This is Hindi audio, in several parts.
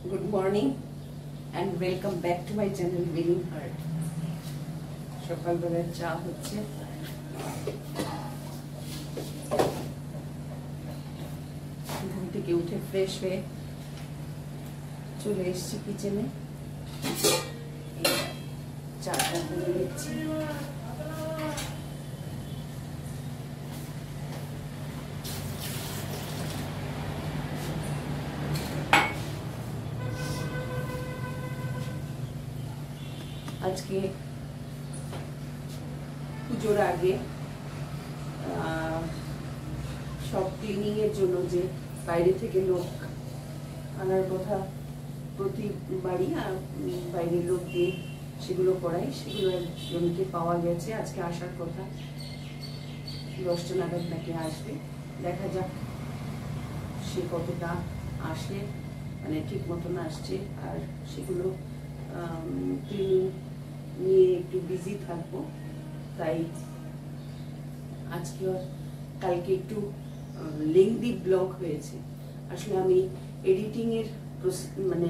Good morning and welcome back to my channel Winning Heart. সকাল বেলার চা হচ্ছে। ঘুম থেকে উঠে ফ্রেশ হয়ে চলে এসেছি কিচেনে। চাটা করে নিচ্ছি। আজকে পুজোর আগে সব ক্লিনিং এর জন্য যে বাইরে থেকে লোক আনার কথা, প্রতিবারই বাইরের লোক দিয়ে সেগুলো করাই, সেগুলো একজনকে পাওয়া গেছে। আজকে আসার কথা 10টা নাগাদ নাকি আসবে। দেখা যাক সে কতটা আসে, মানে ঠিক মতন আসছে। আর সেগুলো ক্লিনিং নিয়ে একটু বিজি থাকবো, তাই আজকে কালকে একটু লেংদি ব্লগ হয়েছে। আসলে আমি এডিটিং এর মানে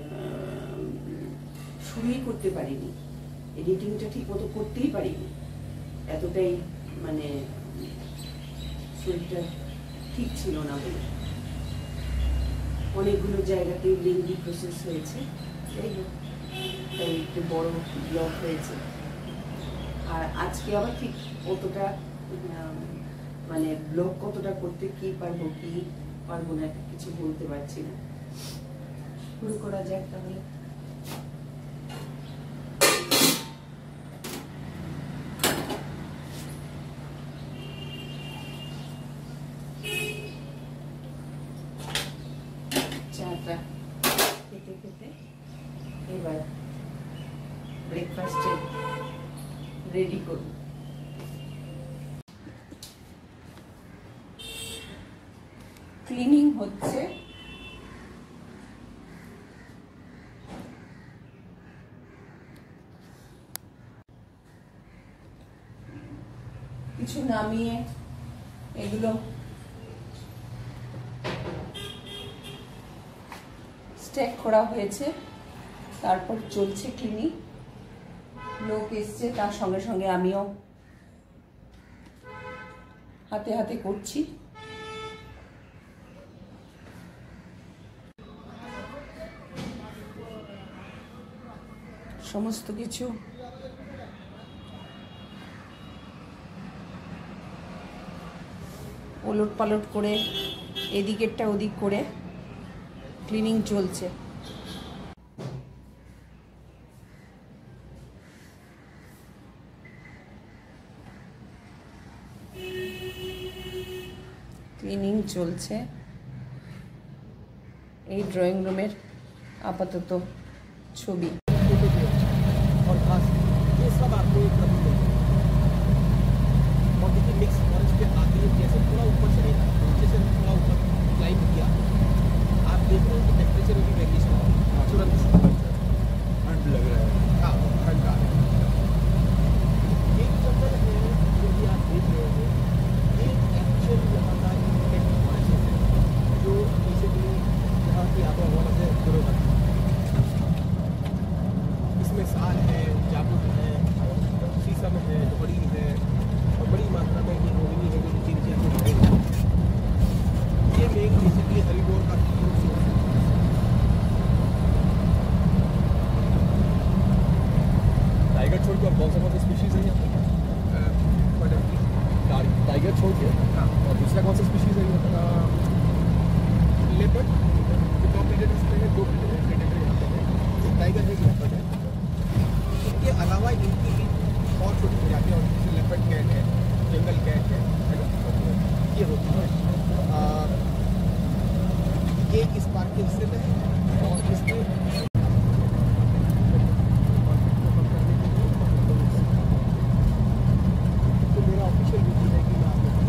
শুরুই করতে পারিনি, এডিটিংটা ঠিক মতো করতেই পারিনি। এতটাই মানে শরীরটা ঠিক ছিল না বলে অনেকগুলো জায়গাতেই লেংদি প্রসেস হয়েছে। যাই হোক, তাই একটু বড় ব্লগ হয়েছে। আর আজকে আবার ঠিক কতটা মানে ব্লগ কতটা করতে কি পারবো না কিছু বলতে পারছি না। শুরু করা যাক তাহলে। চাটা খেতে খেতে এবার ব্রেকফাস্টে রেডি করব। ক্লিনিং হচ্ছে, কিছু নামিয়ে এগুলো স্ট্যাক করা হয়েছে, তারপর চলছে ক্লিনিং। লোক এসছে, তার সঙ্গে সঙ্গে আমিও হাতে হাতে করছি। সমস্ত কিছু ওলট পালট করে এদিকেরটা ওদিক করে ক্লিনিং চলছে। ক্লিনিং চলছে। এই ড্রয়িং রুমের আপাতত ছবি। और घास ये सब आपको एक कभी देंगे और देखिए मिक्स और इसके आगे जैसे थोड़ा ऊपर चलेगा, नीचे से थोड़ा ऊपर क्लाइंब किया, आप देख रहे हो कि टेम्परेचर में भी वेरिएशन हो तुरंत ठंड लग रहा है। हाँ, ठंड आ रही है। ये जंगल है जो भी आप देख रहे हो, ये एक्चुअल यहाँ का इंटेक्ट फॉरेस्ट है जो बेसिकली यहाँ की आबोहवा से ग्रो करता है। इसमें साल है, जामुन है, शीशम है, लकड़ी है और बड़ी मात्रा में ये रोहिणी है जो 3-4 है। ये मेन बेसिकली हरिडोर का फूड सोर्स है। टाइगर छोड़ के और कौन सा स्पीशीज है यहाँ? टाइगर छोड़ के और दूसरा कौन सा स्पीशीज है यहाँ? लेपर्ड। दो प्रेडेटर्स हैं, 2 प्रेडेटर यहाँ पे है। एक टाइगर है, लेपर्ड है। इसके अलावा इनकी और छोटी प्रजातियाँ होती हैं, जैसे लेपर्ड कैट है, जंगल कैट है ना, ये होती है। ये इस पार्क के हिस्से में है और इसमें तो मेरा ऑफिशियल ड्यूटी है कि मैं आप लोगों को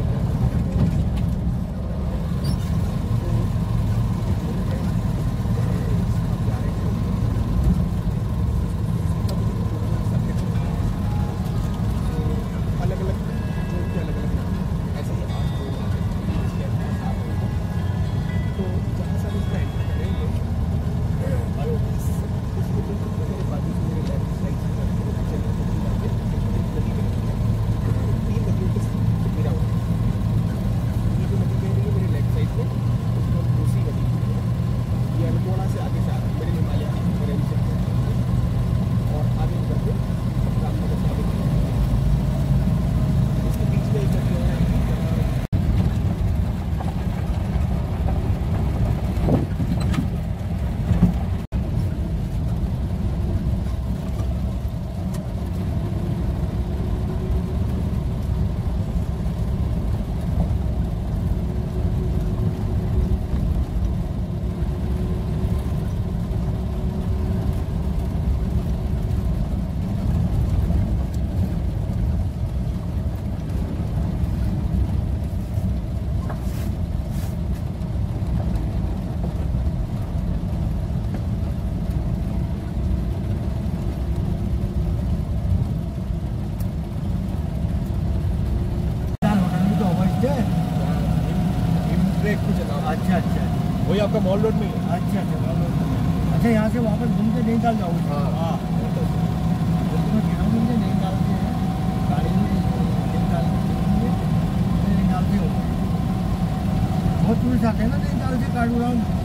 अलग अलग ऐसे ही 8 लोग तो जहाँ से हम इसका एंटर करेंगे मॉल रोड में ही। अच्छा अच्छा, यहाँ से वापस घूम के नैनीताल जाओगे? हाँ तो मैं कह रहा हूँ मुझे नैनीताल से गाड़ी में नैनीताल से होगा। बहुत टूरिस्ट आते हैं ना नैनीताल से काठगोदाम।